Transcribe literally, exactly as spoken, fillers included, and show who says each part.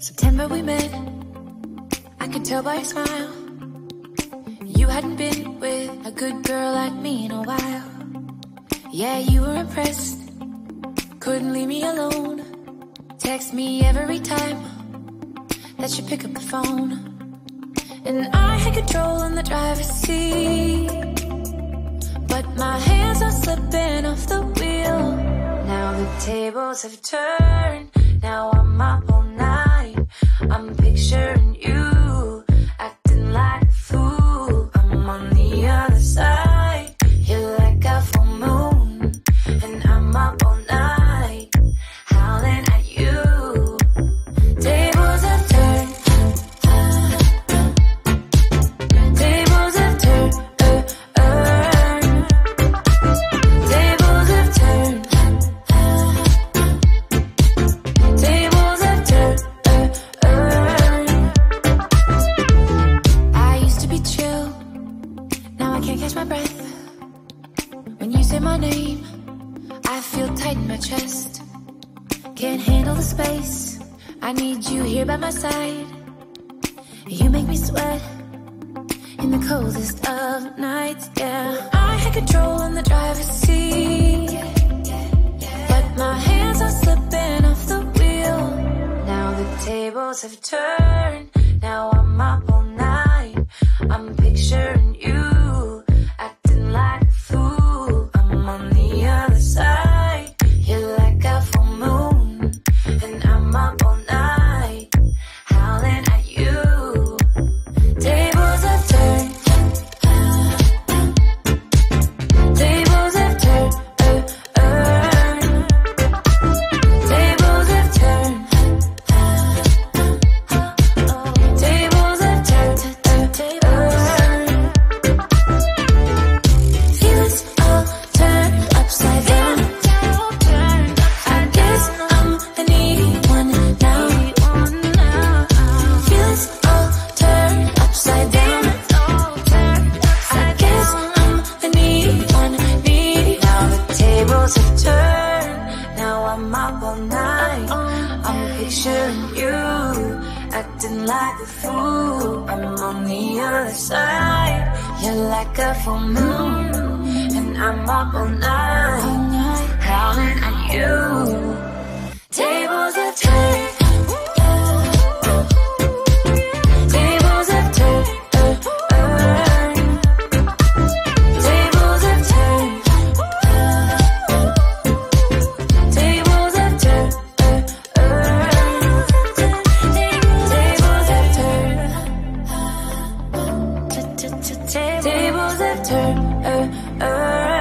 Speaker 1: September we met, I could tell by your smile. You hadn't been with a good girl like me in a while. Yeah, you were impressed, couldn't leave me alone. Text me every time that you pick up the phone. And I had control in the driver's seat, but my hands are slipping off the wheel. Now the tables have turned, now I'm up all night. I'm picturing you, acting like a fool. I'm on the other side, you're like a full moon. And I'm up all night, howling at you. Tables have turned, tables have turned, uh, uh. Tables have turned, tables have turned, uh, uh. I used to be chill, now I can't catch my breath. When you say my name, I feel tight in my chest. Can't handle the space, I need you here by my side. You make me sweat in the coldest of nights, yeah. I had control in the driver's seat, but my hands are slipping off the wheel. Now the tables have turned, now I'm up all night. I'm picturing you, acting like a fool. I'm on the other side, you're like a full moon. And I'm up all night, howling at you. Tables have turned, tables have turned, uh, uh. Tables have turned, tables have turned, uh, uh. Feelings all turned upside down. I guess I'm the needy one now. Feelings all turned upside down. I guess I'm the needy one, needy. Now the tables have turned, now I'm up all night. I'm picturing you, acting like a fool. I'm on the other side, you're like a full moon. And I'm up all night, howling at you. Tables have turned, tables have turned, uh, uh. Tables have turned, tables have turned, uh, uh. Tables have turned, tables have turned, uh, uh.